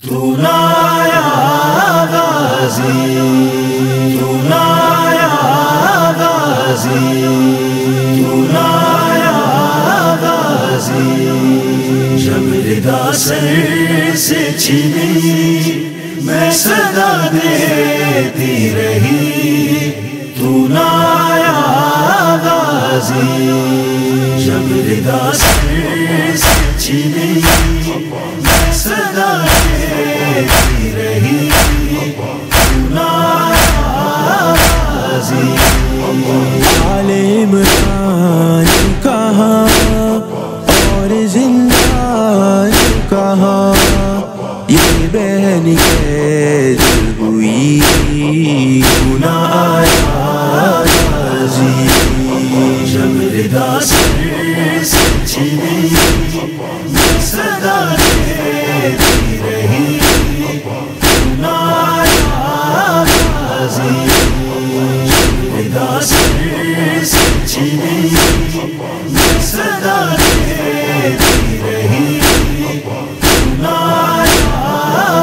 تو لایا غازی، تو لایا غازی، تو لایا غازی، جب ردا سر سے چھینی میں صدا دیتی رہی، تو لایا غازی، جب ردا سر سے چھینی میں صدا دیتی رہی، تو لایا غازی۔ آل عمران کہاں اور زندان کہاں، یہ بہن کیسے ہوئی، کیوں نہ آیا غازی، جب ردا سر سے چھینی میں صدا دیتی رہی، کیوں نہ آیا غازی، جب ردا سر سے چھینی میں صدا دیتی رہی، کیوں نہ آیا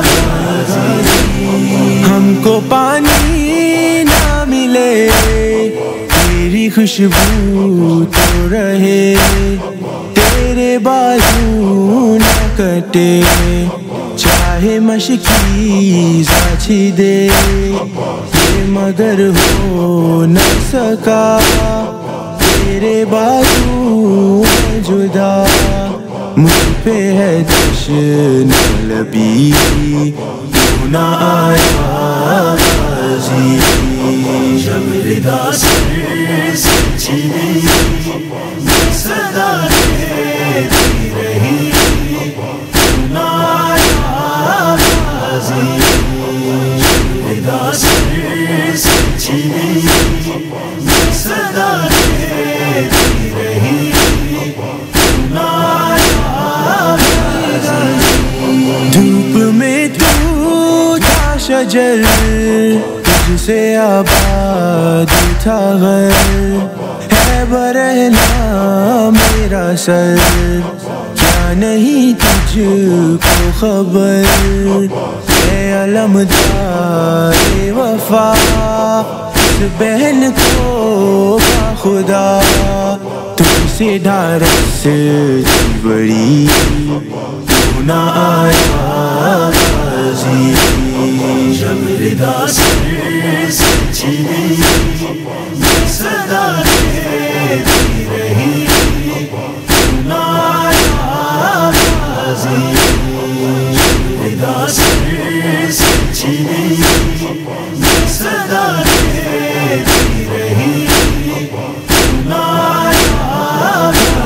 غازی۔ ہم کو پانی نہ ملے تیری خوشبو تو رہے، تیرے بازو نہ کٹے چاہے مشکی ساچھی دے، یہ مگر ہو نہ سکا تیرے بازو میں جدا، مجھ پہ ہے جشن لبی، کیوں نہ آیا غازی، جب ردا سر سے چھینی میں صدا دیتی رہی، کیوں نہ آیا غازی، جب ردا سر سے چھینی میں صدا دیتی رہی، کیوں نہ آیا غازی۔ دھوپ میں تو تھا شجر، تجھ سے آباد تھا گھر، ہے برہنا میرا سر، کیا نہیں تجھ کو خبر، اے علمدار وفا اس بہن کو خدا، تجھ سے ڈھارس تھی بڑی، کیوں نہ آیا غازی، جب ردا سر سے چھینی میں صدا دیتی رہی، کیوں نہ آیا غازی، جب ردا سر سے چھینی میں صدا دیتی رہی، کیوں نہ آیا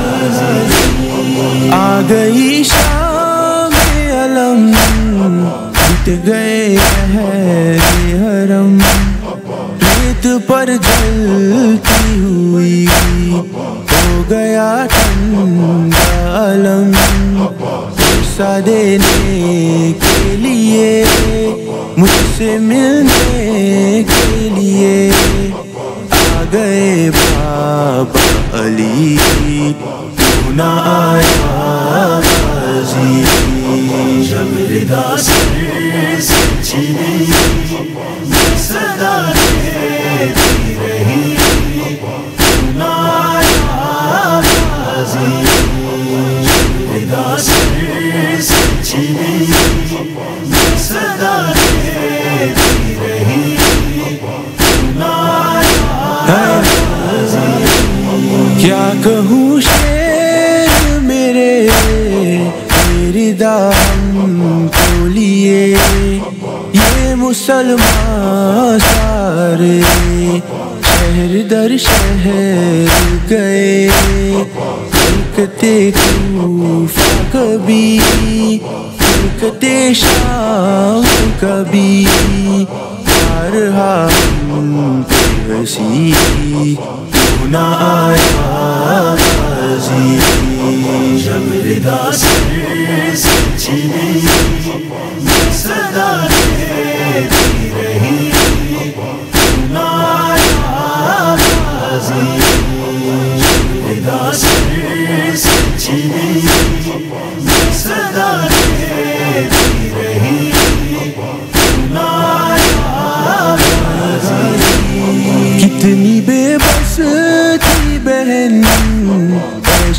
غازی۔ آ گئی شام علم، بٹ گئے ہے حرم، ریت پر جلتی ہوئی ہو گیا ٹھنڈا علم، غصہ دینے کے لیے مجھ سے ملنے کے لیے آ گئے بابا علی، کیوں نہ آیا غازی، جب ردا سر سے چھینی میں صدا دیتی رہی، کیوں نہ آیا غازی، جب ردا سر سے چھینی میں صدا دیتی رہی، کیوں نہ آیا غازی۔ کیا کہوں شعر میرے میری دام کو لیے، یہ مسلمان سارے شہر در شہر گئے، کلکتے کوفہ کبھی، کلکتے شام کبھی، بارہا ہم پہ ہنسی، کیوں نہ آیا غازی، جب ردا سر سے چھینی میں صدا دیتی رہی، کیوں نہ آیا غازی، جب ردا سر سے چھینی میں صدا دیتی رہی،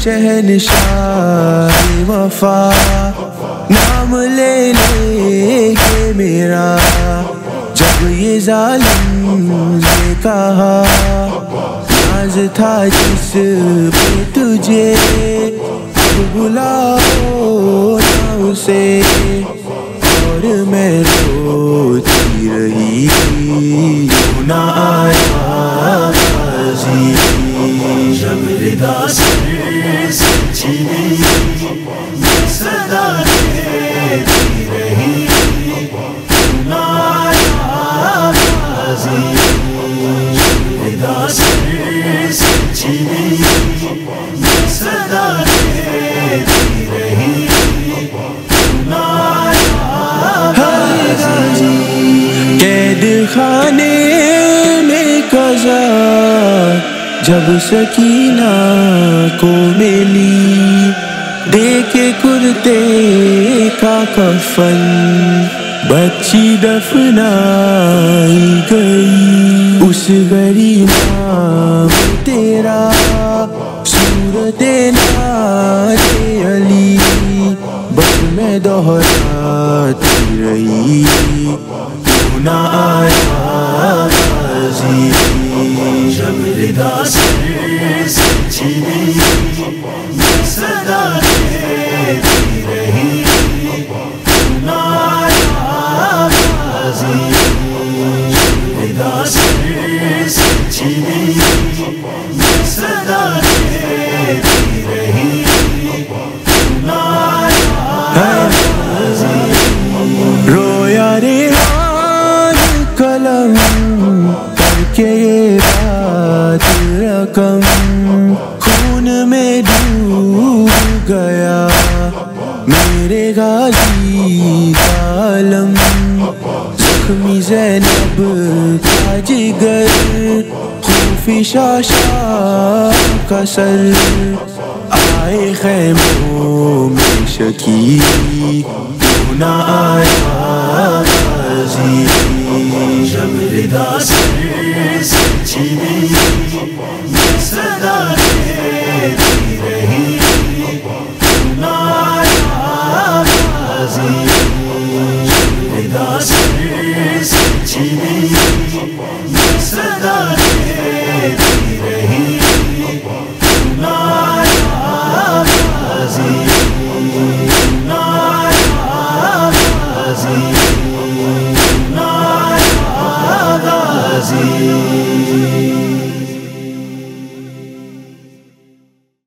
شہنشاہ وفا نام لے لے کے میرا جب یہ ظالم نے کہا ناز تھا جس پہ تجھے اب بلاؤ نہ اسے اور میں روتی رہی نہ آیا غازی جب ردا سے چینی صدا دیتی رہی نہ آیا غازی جب ردا سے چینی صدا دیتی رہی نہ آیا غازی قید خانے میں قضا جب سکینہ کو ملی دے کے کرتے کا کفن بچی دفنائی گئی اس غریباں میں تیرا صورت ناز علی بس میں دہراتی رہی نہ آیا غازی جب ردا سے چینی صدا دیتی رہی نہ آیا غازی جب ردا سے چینی صدا دیتی رہی نہ آیا غازی رویا ریحان قلم کر کے یہ بات رقم خون میں ڈوب گیا میرے غازی کا علم زخمی زینب کا جگر خوفی شاشا کا سر آئے خیموں میں شکی نہ آیا غازی جب ردا سے چینی صدا دیتی رہی نہ آیا غازی جب ردا سے چینی صدا دیتی رہی نہ آیا غازی نہ آیا غازی نہ آیا غازی